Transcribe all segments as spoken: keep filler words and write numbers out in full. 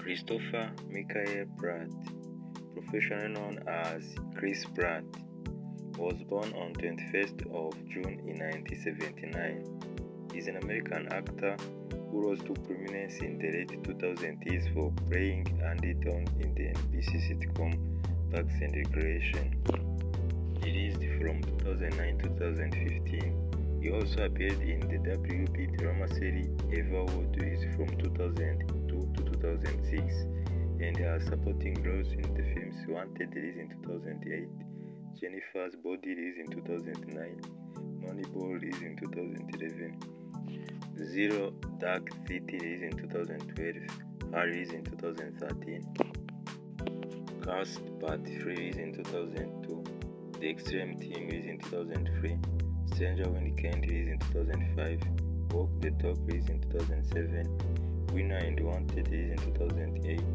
Christopher Michael Pratt, professionally known as Chris Pratt, was born on twenty-first of June in nineteen seventy-nine. He is an American actor who rose to prominence in the late two thousands for playing Andy Dwyer in the N B C sitcom Parks and Recreation. Released from two thousand nine to two thousand fifteen, he also appeared in the W B drama series Everwood released from two thousand two to two thousand six, and has supporting roles in the films Wanted released in two thousand eight, Jennifer's Body released in two thousand nine, Moneyball released in two thousand eleven, Zero Dark City released in two thousand twelve, Her released in two thousand thirteen, Cast Part three released in two thousand two, The Extreme Team released in two thousand three, Stranger When It Can't released in two thousand five, Walk the Talk released in two thousand seven, Winner and Wanted released in two thousand eight,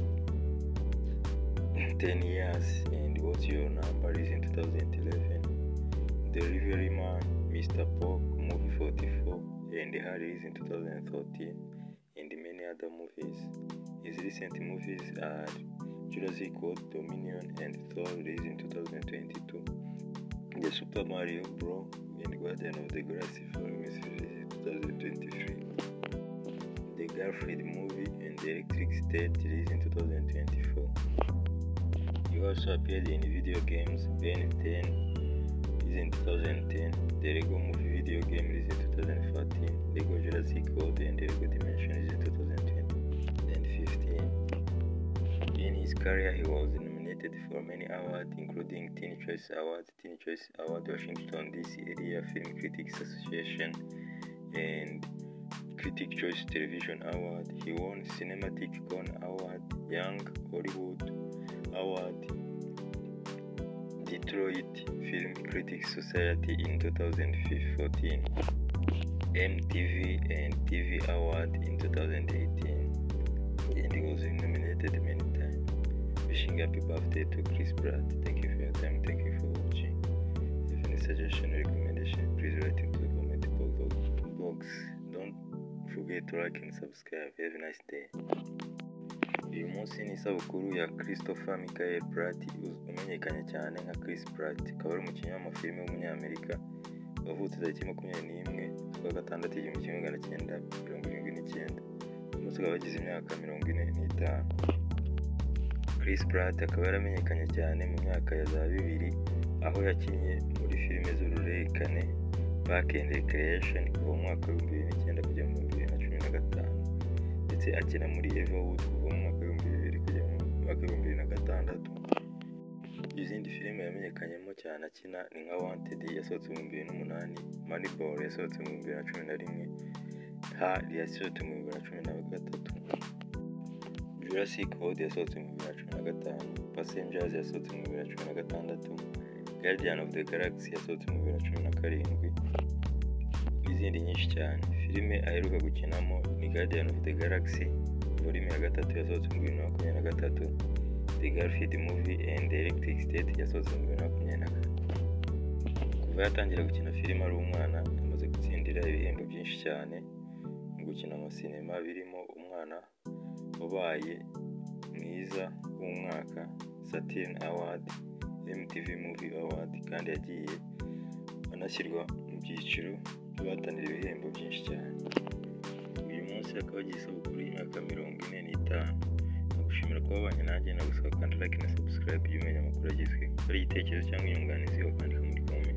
ten years and What's Your Number released in two thousand eleven, Delivery Man, Mister Pork, Movie forty-four, and Her released in two thousand thirteen, and many other movies. His recent movies are Jurassic World Dominion and Thor released in two thousand twenty-two, The Super Mario Bros. And Guardian of the Galaxy released in two thousand twenty-three, The Garfield movie and The Electric State released in two thousand twenty-four. He also appeared in video games Ben ten released in two thousand ten, the Lego Movie video game released in two thousand fourteen, Lego Jurassic World and Lego Dimension released in two thousand fifteen. In his career, he was nominated for many awards, including Teen Choice Award, Teen Choice Award, Washington D C Area Film Critics Association, and Critic Choice Television Award. He won Cinematic Con Award, Young Hollywood Award, Detroit Film Critics Society in two thousand fourteen, M T V and T V Award in two thousand eighteen, and he was nominated many times. Wishing happy birthday to Chris Pratt. Thank you for your time. Thank you for watching. If you have any suggestion or recommendation, please write into the comment box. Don't forget to like and subscribe. Have a nice day. Uyu munsi ni isabukuru ya Christopher Michael Pratt, umenyekanye cyane nka Chris Pratt. Akaba ari umukinnyi w'amafilime w'umunyamerika wavutse tariki makumyabiri n'imwe z'ukwa gatandatu igihumbi kimwe magana cyenda mirongo irindwi n'icyenda. Uyu munsi akaba agize imyaka mirongo ine n'itanu. Chris Pratt akaba yaramenyekanye cyane mu myaka ya za bibiri, aho yakinnye muri filime z'uruhererekane Parks and Recreation kuva mu mwaka w'ibihumbi bibiri n'icyenda kugera mu bibiri na cumi na gatanu, ndetse akina muri Everwood kuva mu mwaka w'ibihumbi bibiri kugera mu mwaka w'ibihumbi bibiri na gatandatu. Izindi filime yamenyekanyemo cyane akina ni nka Wanted yasohotse mu bibiri n'umunani, Moneyball yasohotse mu bibiri na cumi na rimwe, Her yasohotse mu bibiri na cumi na gatatu, Jurassic World yasohotse mu bibiri na cumi na gatanu, Passengers yasohotse mu bibiri na cumi na gatandatu, Guardian of the Galaxy yasohotse mu bibiri na cumi na karindwi, n'izindi nyinshi cyane. Filime aheruka gukinamo ni Guardian of the Galaxy volume ya gatatu yasohotse mu bibiri na makumyabiri na gatatu, The Garfield movie and The Electric State yasohotse mu bibiri na makumyabiri na kane. Kuva yatangira gukina filime ari umwana, amaze gutsindira ibihembo byinshi cyane mu gukina amasinema, birimo umwana wabaye mwiza w'umwaka, Saturn Award, M T V Movie Award, kandi yagiye anashyirwa mu byiciro by'abahatanira ibihembo byinshi cyane. Uyu munsi akaba agiye isabukuru y'imyaka mirongo ine n'itanu. Nagushimira kuba wabanye nanjye, nagusaba kandi like na subscribe iyo umenya amakuru agezweho. Hari igitekerezo cyangwa inyunganizi wakandika muri comment.